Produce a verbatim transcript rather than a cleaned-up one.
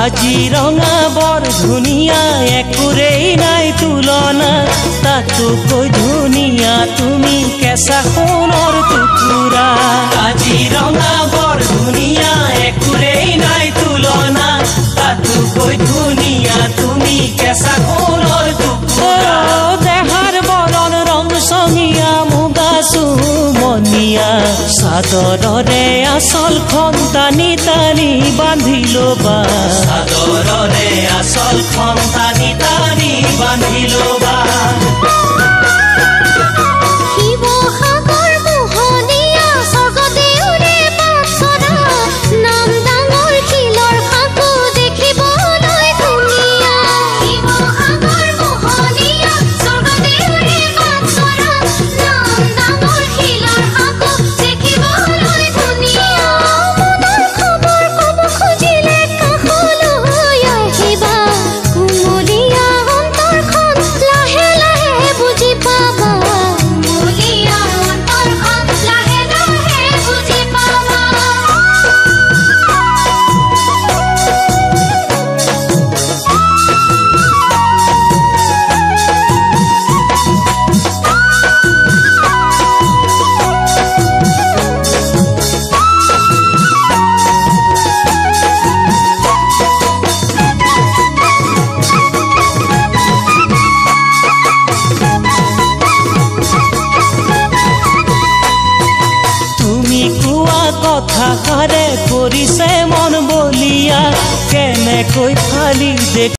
কাজিৰঙা বৰ ধুনীয়া একোৰেই নাই তুলনা তাতোকৈ ধুনীয়া তুমি কেঁচা সোণৰ টুকুৰা কাজিৰঙা বৰ ধুনীয়া একোৰেই নাই তুলনা তাতোকৈ ধুনীয়া তুমি কেঁচা সোণৰ টুকুৰা দেহাৰ বৰণ ৰং চঙীয়া মুগা চুমনীয়া চাদৰৰে আচলখন টানি টানি বান্ধি ল'বা